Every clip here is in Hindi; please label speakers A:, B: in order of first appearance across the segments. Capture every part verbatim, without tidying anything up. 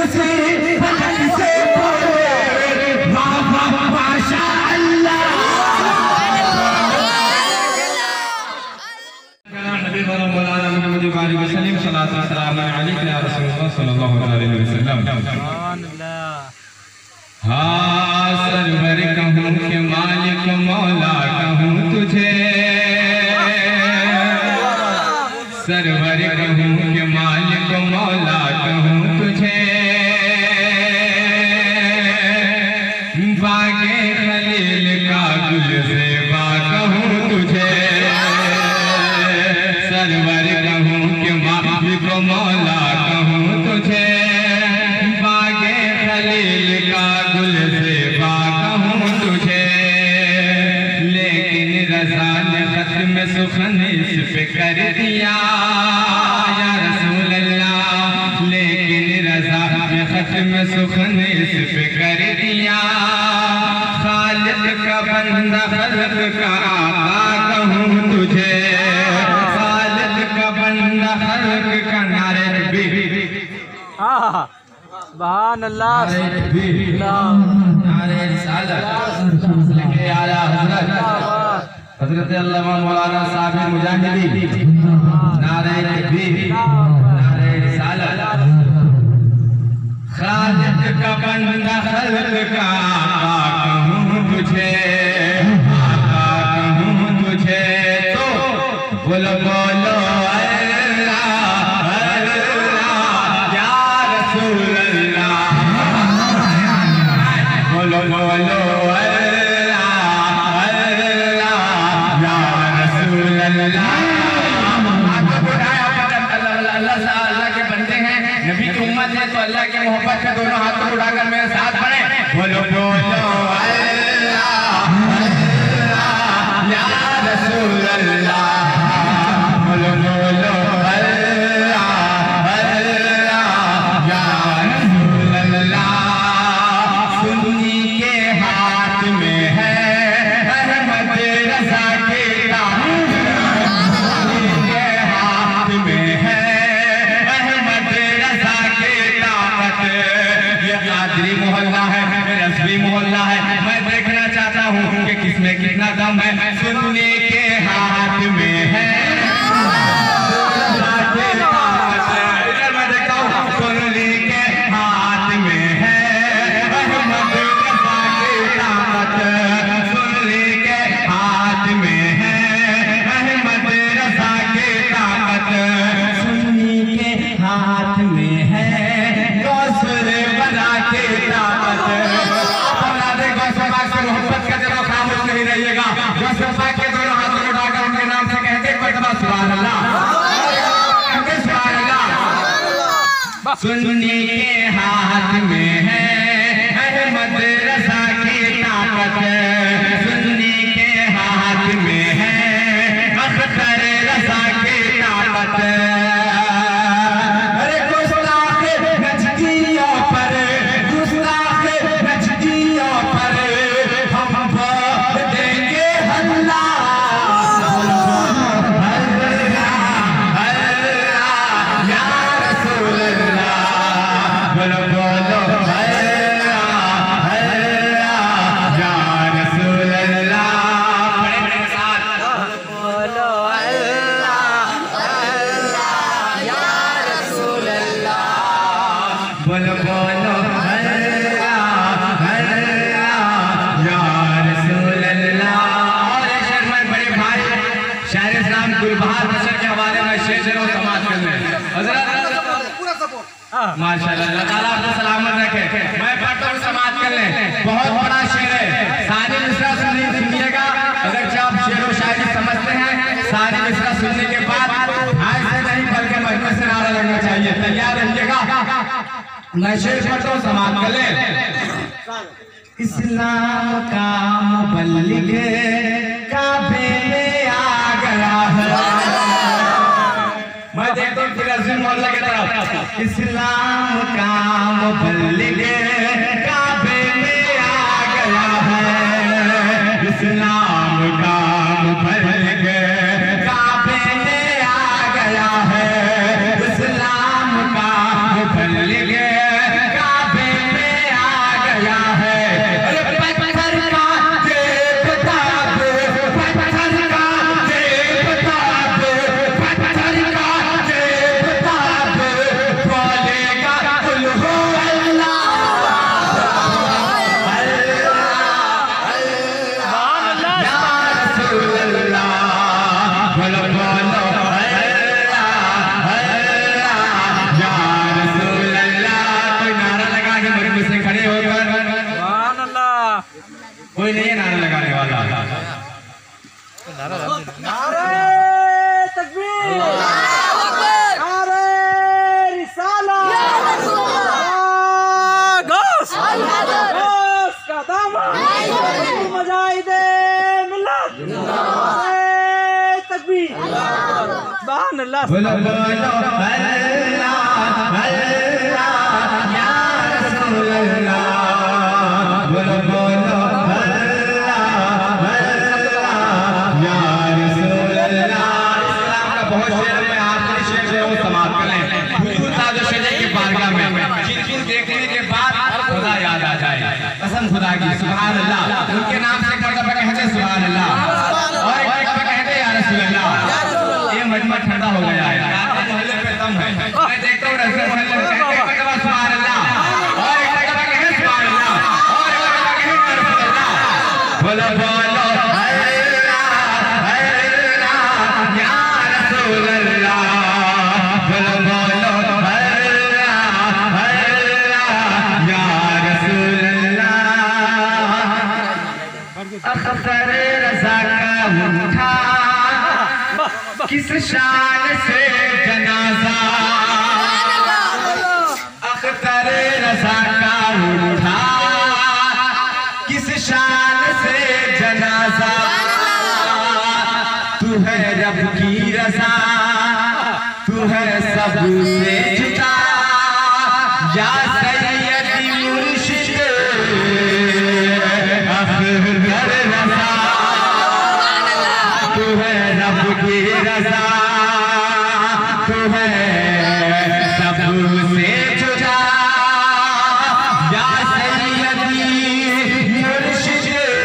A: कसी फलक से बोले वाह वाह माशाअल्लाह। नबी मौलाना मुहम्मद वाली वसल्लम सल्लल्लाहु अलैहि या रसूलुल्लाह सल्लल्लाहु अलैहि वसल्लम। हाँ सरवर कहूँ कि मालिक मौला कहूँ तुझे, सरवर कहूँ कि मालिक मौला कहूँ तुझे, बागे खलील का गुल ज़ेबा कहूँ तुझे, सरवर कहूँ कि मालिक मौला कहूँ तुझे, बागे खलील का गुल ज़ेबा कहूँ तुझे। लेकिन रज़ा ने ख़त्म सुखन इस पे कर दिया या रसूल अल्लाह, लेकिन रज़ा ने ख़त्म सुखन इस पे कर दिया। खालिक का बंदा खल्क का आका कहूँ तुझे, खालिक का बंदा खल्क का नारे भी
B: सुभान अल्लाह।
A: नारे रिसालत लेके आला हज़रत हज़रत अल्लामा मौलाना साहब मुजाहिदी, नारे तकबीर नारे रिसालत। खालिक का बंदा खल्क का आका कहूँ तुझे, आका कहूँ तुझे, तो बोलो बोलो अल्लाह अल्लाह या रसूल अल्लाह, बोलो बोलो अल्लाह अल्लाह या रसूल अल्लाह। अल्लाह के बंदे हैं, नबी की उम्मत है, तो अल्लाह के मोहब्बत का दोनों हाथ उठाकर मेरे साथ पढ़े, बोलो बोलो अल्लाह अल्लाह या रसूल अल्लाह, बोलो बोलो अल्लाह अल्लाह या रसूल अल्लाह। सुन्नी के हाथ में है अहमद रज़ा के ताक़त, सुन्नी के हाथ में है अहमद रज़ा के ताक़त। ये कादरी मोहल्ला है, रज़वी मोहल्ला है, मैं देखना चाहता हूँ कि किसमें कितना दम है। सुन्नी के हाथ में है इधर मैं देखता हूँ, सुन्नी के हाथ में है अहमद रज़ा के ताक़त, सुन्नी के हाथ में है अहमद रज़ा के ताक़त, सुन्नी के हाथ में है गौसुल वरा के ताक़त। औलादे गौसे पाक से मोहब्बत का जब खामोश नहीं रहिएगा, गौसे पाक के दोनों हाथों को उठाकर उनके नाम से कहते एक मरतबा सुभान अल्लाह, सुभान अल्लाह। सुन्नी के हाथ में है अहमद रज़ा की ताक़त, सुन्नी के हाथ में है अख्तर रज़ा की ताक़त। अरे गुस्ताख नजदियों पर, गुस्ताख नजदियों पर हम वोट देंगे हल्ला, या रसूल अल्लाह, बोलो बोलो अल्लाह अल्लाह या रसूल अल्लाह। बड़े बड़े साथ
B: बोलो अल्लाह अल्लाह या रसूल अल्लाह,
A: बोलो बोलो अल्लाह अल्लाह या रसूल अल्लाह। और एक शेर में बड़े भाई शायर इस्लाम गुलबहार बशर के हवाले में शेर शेर और समाज कर रहे हैं हज़रत। माशाअल्लाह, अल्लाह ताला आपको सलामत रखे। मैं पढ़ता हूँ समाज कर ले, बहुत बड़ा शेर है, सारी मिसरा सुनिएगा। अगर जब आप शेर व शायरी समझते हैं, सारी मिसरा सुनने के बाद हाय से नहीं बल्कि मजमे से नारा लगना चाहिए। तैयार रहिएगा, मैं शेर पढ़ता हूँ समाज कर ले। इस्लाम का मुबल्लिग काबे में आ गया है, मैं देखता हूँ फिर मोहल्ला की तरफ। इस्लाम का मुबल्लिग काबे में आ गया है, इस्लाम का मुबल्लिग काबे में आ गया है, इस्लाम का मुबल्लिग
B: सुभान अल्लाह
A: बोलो बोलो अल्लाह अल्लाह या रसूल अल्लाह, बोलो बोलो अल्लाह अल्लाह या रसूल अल्लाह। इस्लाम का बहुत शेर में आखिरी शेर जो है वो समाप्त कर लें। हुजूर ताज़-ओ-शरीफ की बारगाह में जिनको देखने के बाद खुदा याद आ जाए, कसम खुदा की, सुभान अल्लाह। उनके नाम से मरतबा कहते सुभान अल्लाह और एक मरतबा कहते या रसूल अल्लाह। ये मजमा ठंडा हो गया है, मोहल्ले पे दम है। मैं देखता हूँ रसूल मोहल्ले में कहते एक मरतबा सुभान अल्लाह और एक मरतबा कहते सुभान अल्लाह और एक मरतबा कहते या रसूल अल्लाह। बोलो बोलो अल्लाह अल्लाह या रसूल अल्लाह, बोलो बोलो अल्लाह अल्लाह या रसूल अल्लाह। अख्तर रज़ा का उठा किस शान से जनाजा, अख्तर रज़ा का उठा किस शान से जनाजा। तू है रब की रज़ा, तू है सबसे जुदा, या सैयदी मुर्शिद अख्तर रज़ा। तू है रब की रज़ा, तू है सबसे जुदा, या सैयदी मुर्शिद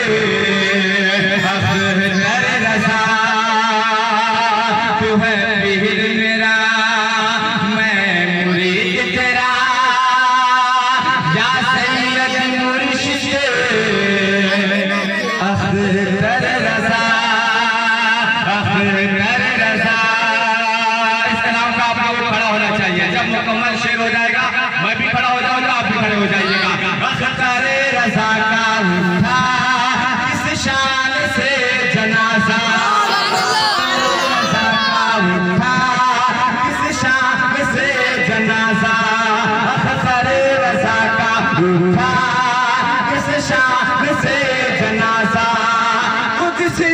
A: अख्तर रज़ा। तू है पीर मेरा, मैं मुरीद तेरा, या सैयदी मुर्शिद अख्तर रज़ा। इस कलाम का आप लोग खड़ा होना चाहिए। जब मुकम्मल शेर हो जाएगा मैं भी खड़ा हो जाऊंगा, आप भी खड़े हो जाइएगा। अख्तर रज़ा का उठा किस शान से जनाजा, रज़ा का उठा किस शान से जनाजा। अख्तर रज़ा का उठा किस शान से जनाजा। कुदसी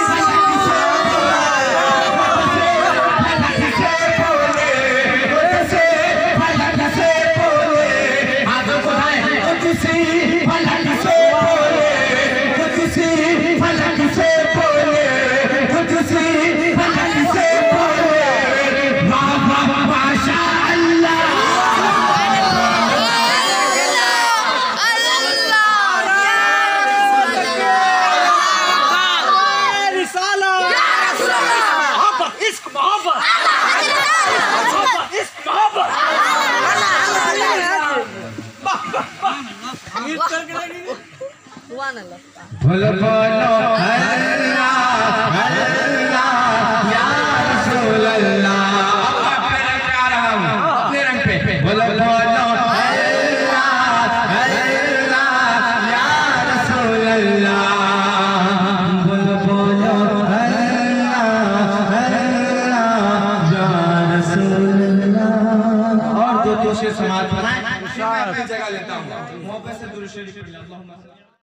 A: बोलो बोलो अल्लाह अल्लाह या रसूल अल्लाह। अपने रंग पे आ रहा हूँ, अपने रंग पे। बोलो बोलो अल्लाह अल्लाह या रसूल अल्लाह, बोलो बोलो अल्लाह अल्लाह या रसूल अल्लाह। और दो दो शेर समाप्त बनाए, मैं अपनी जगह लेता हूँ। मोहब्बत से दुरूद शरीफ पढ़िए।